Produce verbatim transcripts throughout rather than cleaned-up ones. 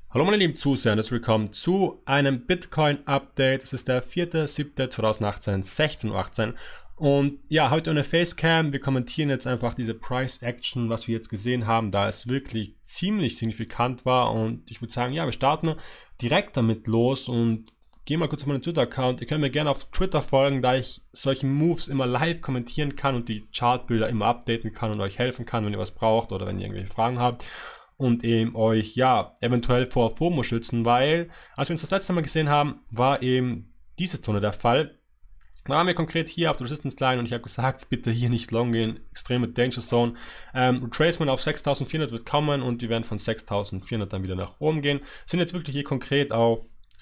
Hallo meine lieben Zuseher und herzlich willkommen zu einem Bitcoin-Update. Es ist der vierte siebte zweitausendachtzehn, sechzehn Uhr achtzehn. Und ja, heute eine Facecam. Wir kommentieren jetzt einfach diese Price Action, was wir jetzt gesehen haben, da es wirklich ziemlich signifikant war. Und ich würde sagen, ja, wir starten direkt damit los und gehen mal kurz auf meinen Twitter-Account. Ihr könnt mir gerne auf Twitter folgen, da ich solche Moves immer live kommentieren kann und die Chartbilder immer updaten kann und euch helfen kann, wenn ihr was braucht oder wenn ihr irgendwelche Fragen habt. Und eben euch, ja, eventuell vor FOMO schützen, weil, als wir uns das letzte Mal gesehen haben, war eben diese Zone der Fall. Da waren wir konkret hier auf der Resistance Line und ich habe gesagt, bitte hier nicht long gehen, extreme Danger Zone. Ähm, Retracement auf sechstausendvierhundert wird kommen und wir werden von sechstausendvierhundert dann wieder nach oben gehen. Sind jetzt wirklich hier konkret auf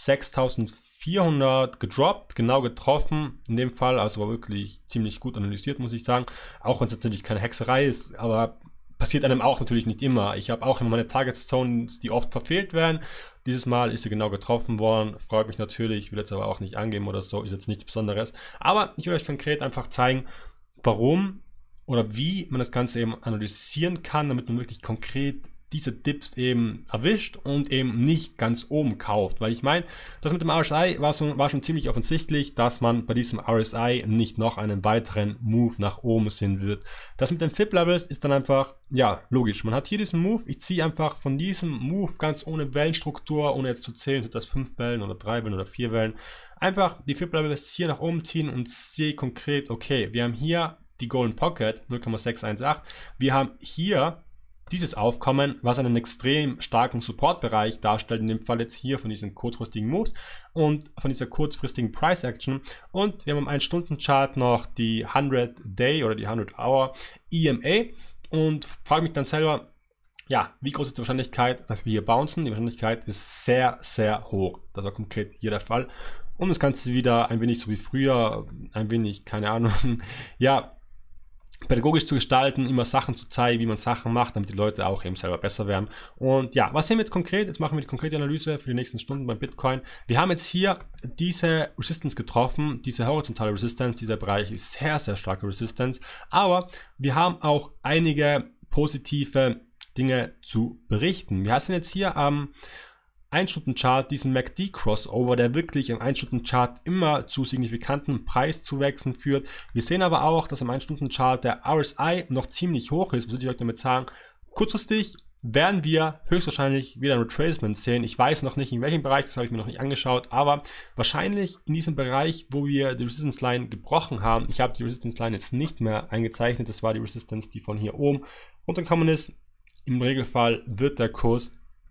sechstausendvierhundert gedroppt, genau getroffen in dem Fall, also war wirklich ziemlich gut analysiert, muss ich sagen. Auch wenn es natürlich keine Hexerei ist, aber passiert einem auch natürlich nicht immer. Ich habe auch immer meine Target Zones, die oft verfehlt werden. Dieses Mal ist sie genau getroffen worden. Freut mich natürlich, will jetzt aber auch nicht angeben oder so, ist jetzt nichts Besonderes. Aber ich will euch konkret einfach zeigen, warum oder wie man das Ganze eben analysieren kann, damit man wirklich konkret diese Dips eben erwischt und eben nicht ganz oben kauft. Weil ich meine, das mit dem R S I war, so, war schon ziemlich offensichtlich, dass man bei diesem R S I nicht noch einen weiteren Move nach oben sehen wird. Das mit den F I B-Levels ist dann einfach, ja, logisch. Man hat hier diesen Move, ich ziehe einfach von diesem Move ganz ohne Wellenstruktur, ohne jetzt zu zählen, sind das fünf Wellen oder drei Wellen oder vier Wellen, einfach die F I B-Levels hier nach oben ziehen und sehe konkret, okay, wir haben hier die Golden Pocket null Komma sechs eins acht, wir haben hier dieses Aufkommen, was einen extrem starken Supportbereich darstellt, in dem Fall jetzt hier von diesen kurzfristigen Moves und von dieser kurzfristigen Price Action. Und wir haben am ein Stunden Chart noch die hundred Day oder die hundred Hour E M A und frage mich dann selber, ja, wie groß ist die Wahrscheinlichkeit, dass wir hier bouncen? Die Wahrscheinlichkeit ist sehr, sehr hoch. Das war konkret hier der Fall. Und das Ganze wieder ein wenig so wie früher, ein wenig, keine Ahnung, ja, pädagogisch zu gestalten, immer Sachen zu zeigen, wie man Sachen macht, damit die Leute auch eben selber besser werden. Und ja, was sehen wir jetzt konkret? Jetzt machen wir die konkrete Analyse für die nächsten Stunden beim Bitcoin. Wir haben jetzt hier diese Resistance getroffen, diese horizontale Resistance, dieser Bereich ist sehr, sehr starke Resistance, aber wir haben auch einige positive Dinge zu berichten. Wir haben jetzt hier am ähm, ein Stunden Chart diesen M A C D Crossover, der wirklich im ein Stunden Chart immer zu signifikanten Preiszuwächsen führt. Wir sehen aber auch, dass im ein Stunden Chart der R S I noch ziemlich hoch ist. Was soll ich euch damit sagen? Kurzfristig werden wir höchstwahrscheinlich wieder ein Retracement sehen. Ich weiß noch nicht in welchem Bereich, das habe ich mir noch nicht angeschaut, aber wahrscheinlich in diesem Bereich, wo wir die Resistance Line gebrochen haben. Ich habe die Resistance Line jetzt nicht mehr eingezeichnet. Das war die Resistance, die von hier oben runtergekommen ist. Im Regelfall wird der Kurs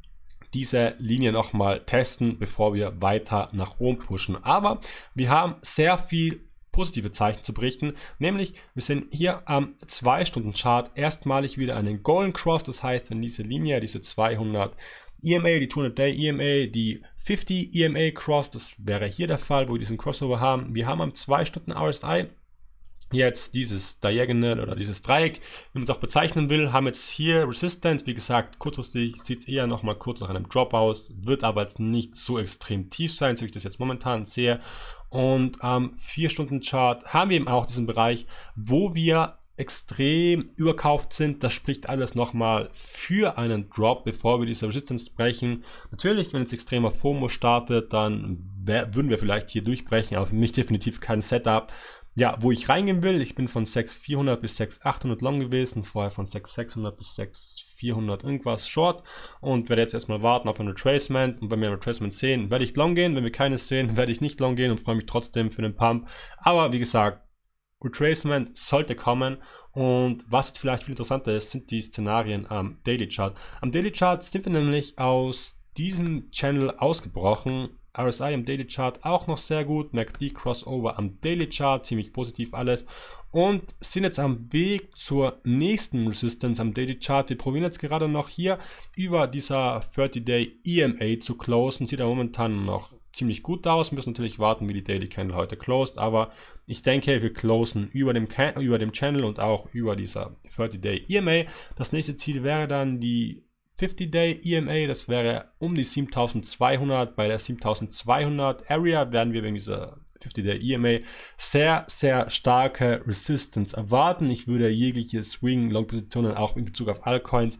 diese Linie nochmal testen, bevor wir weiter nach oben pushen. Aber wir haben sehr viel positive Zeichen zu berichten, nämlich wir sehen hier am zwei Stunden Chart erstmalig wieder einen Golden Cross, das heißt, wenn diese Linie, diese zweihundert E M A, die zweihundert Day E M A, die fünfzig E M A Cross, das wäre hier der Fall, wo wir diesen Crossover haben. Wir haben am zwei Stunden R S I jetzt dieses Diagonal oder dieses Dreieck, wie man es auch bezeichnen will, haben jetzt hier Resistance, wie gesagt, kurzfristig sieht es eher nochmal kurz nach einem Drop aus, wird aber jetzt nicht so extrem tief sein, so wie ich das jetzt momentan sehe. Und am ähm, vier Stunden Chart haben wir eben auch diesen Bereich, wo wir extrem überkauft sind. Das spricht alles nochmal für einen Drop, bevor wir diese Resistance brechen. Natürlich, wenn jetzt extremer FOMO startet, dann würden wir vielleicht hier durchbrechen, aber für mich definitiv kein Setup. Ja, wo ich reingehen will, ich bin von sechs vierhundert bis sechs achthundert long gewesen, vorher von sechs sechshundert bis sechs vierhundert irgendwas short und werde jetzt erstmal warten auf ein Retracement und wenn wir ein Retracement sehen, werde ich long gehen, wenn wir keines sehen, werde ich nicht long gehen und freue mich trotzdem für den Pump, aber wie gesagt, Retracement sollte kommen und was jetzt vielleicht viel interessanter ist, sind die Szenarien am Daily Chart. Am Daily Chart sind wir nämlich aus diesem Channel ausgebrochen. R S I am Daily Chart auch noch sehr gut, M A C D Crossover am Daily Chart, ziemlich positiv alles und sind jetzt am Weg zur nächsten Resistance am Daily Chart. Wir probieren jetzt gerade noch hier über dieser dreißig Day E M A zu closen, sieht ja momentan noch ziemlich gut aus, wir müssen natürlich warten, wie die Daily Candle heute closed, aber ich denke, wir closen über dem, über dem Channel und auch über dieser dreißig Day E M A. Das nächste Ziel wäre dann die fünfzig Day E M A, das wäre um die siebentausendzweihundert. Bei der siebentausendzweihundert Area werden wir wegen dieser fünfzig Day E M A sehr, sehr starke Resistance erwarten. Ich würde jegliche Swing-Long-Positionen auch in Bezug auf Altcoins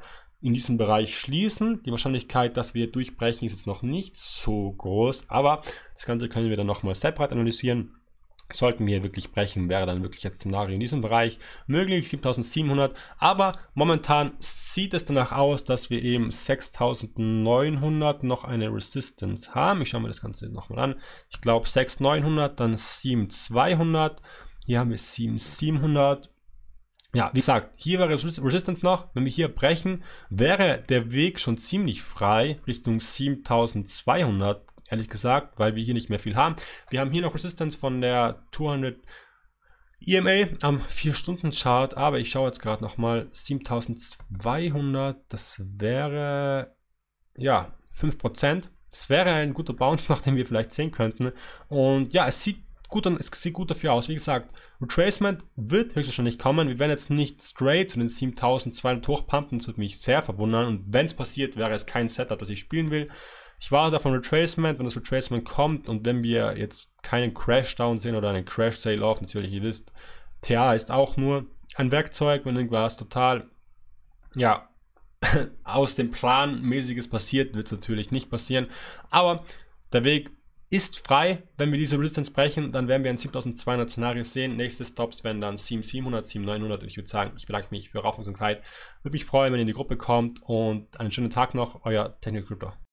in diesem Bereich schließen. Die Wahrscheinlichkeit, dass wir durchbrechen, ist jetzt noch nicht so groß, aber das Ganze können wir dann nochmal separat analysieren. Sollten wir wirklich brechen, wäre dann wirklich jetzt Szenario in diesem Bereich möglich, siebentausendsiebenhundert, aber momentan sieht es danach aus, dass wir eben sechstausendneunhundert noch eine Resistance haben. Ich schaue mir das Ganze nochmal an. Ich glaube sechstausendneunhundert, dann siebentausendzweihundert, hier haben wir siebentausendsiebenhundert. Ja, wie gesagt, hier wäre Resistance noch. Wenn wir hier brechen, wäre der Weg schon ziemlich frei Richtung siebentausendzweihundert, ehrlich gesagt, weil wir hier nicht mehr viel haben. Wir haben hier noch Resistance von der zweihundert E M A am vier Stunden Chart, aber ich schaue jetzt gerade nochmal, siebentausendzweihundert, das wäre, ja, fünf Prozent. Das wäre ein guter Bounce, nach dem wir vielleicht sehen könnten. Und ja, es sieht gut, es sieht gut dafür aus. Wie gesagt, Retracement wird höchstwahrscheinlich kommen. Wir werden jetzt nicht straight zu den siebentausendzweihundert hochpumpen. Das würde mich sehr verwundern. Und wenn es passiert, wäre es kein Setup, das ich spielen will. Ich warte auf ein Retracement, wenn das Retracement kommt und wenn wir jetzt keinen Crashdown sehen oder einen Crash Sale-Off, natürlich, ihr wisst, T A ist auch nur ein Werkzeug, wenn irgendwas total, ja, aus dem Plan mäßiges passiert, wird es natürlich nicht passieren. Aber der Weg ist frei. Wenn wir diese Resistance brechen, dann werden wir ein siebentausendzweihundert Szenario sehen. Nächste Stops werden dann siebentausendsiebenhundert, siebentausendneunhundert. Und ich würde sagen, ich bedanke mich für eure Aufmerksamkeit. Würde mich freuen, wenn ihr in die Gruppe kommt und einen schönen Tag noch. Euer Technical Crypto.